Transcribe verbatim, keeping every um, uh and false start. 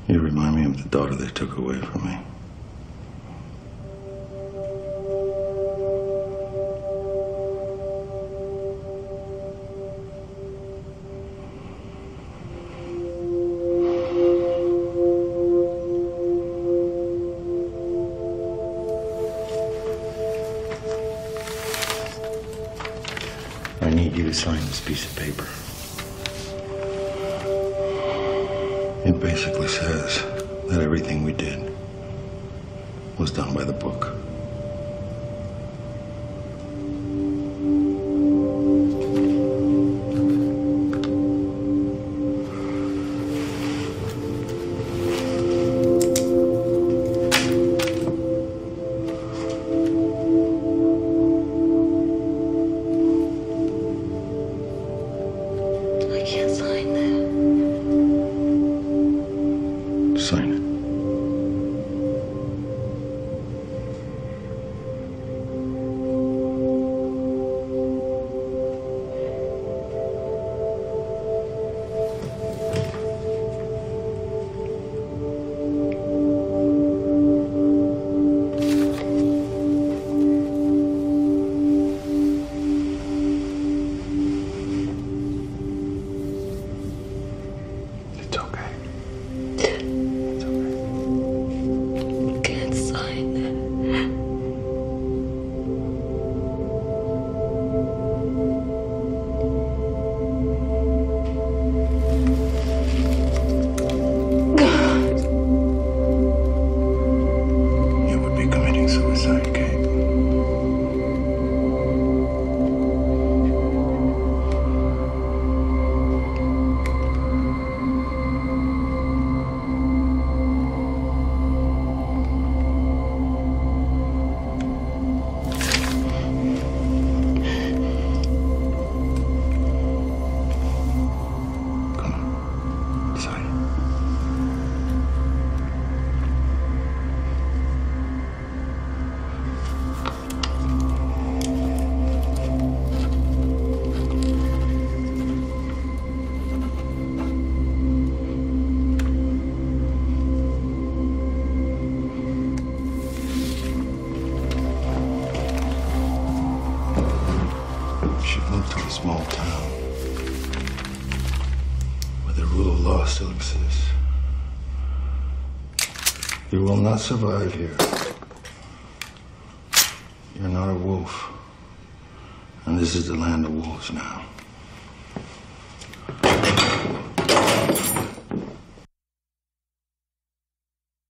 You remind me of the daughter they took away from me. I need you to sign this piece of paper. It basically says that everything we did was done by the book. I can't sign that. Sign it. It's okay. It's okay. Can't sign that. God. You would be committing suicide, Kate. Come on. Sign it. She moved to a small town where the rule of law still exists. You will not survive here. You're not a wolf. And this is the land of wolves now.